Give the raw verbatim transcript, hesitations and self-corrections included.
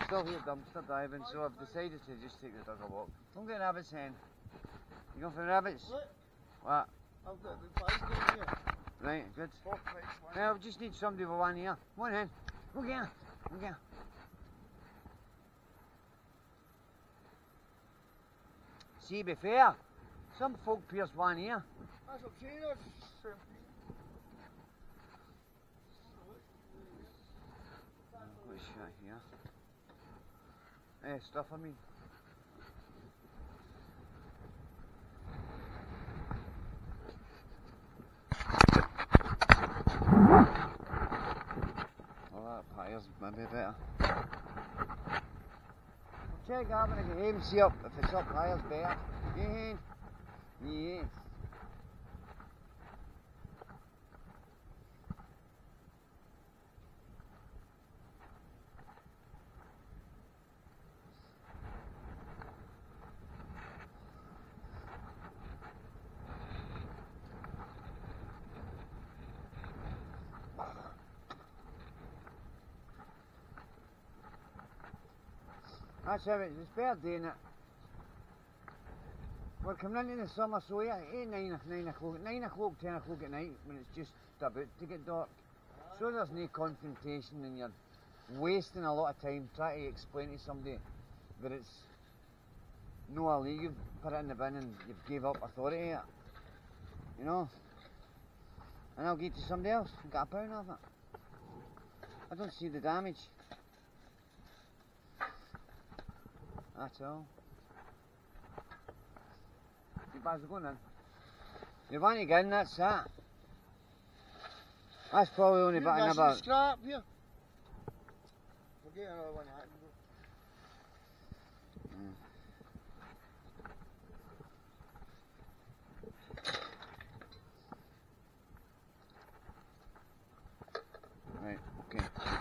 still here dumpster diving, so I've decided to just take the dog a walk. I'm getting rabbits hen. You going for the rabbits? What? What? I've got the five down here. Right, good. Four price one. Now, we just need somebody with one here. Come on hen. Go get her. Go get her. See, be fair, some folk pierce one ear. That's what I'm saying. That's um, What's that here? Eh, stuff I mean. Oh, that pire's maybe better. Check having a game, see up if it's up higher's better. Yeah. Yes. That's how it is. It's better doing it. We're coming into the summer, so yeah, eight, nine, nine o'clock, nine o'clock, ten o'clock at night when it's just about to get dark. So there's no confrontation and you're wasting a lot of time trying to explain to somebody that it's no illegal. You've put it in the bin and you've gave up authority. You know? And I'll give it to somebody else and get a pound of it. I don't see the damage. That's all. You guys are going in. You want to get in, that's that. That's probably only about in about. Scrap here. We'll get another one. Mm. Right, okay.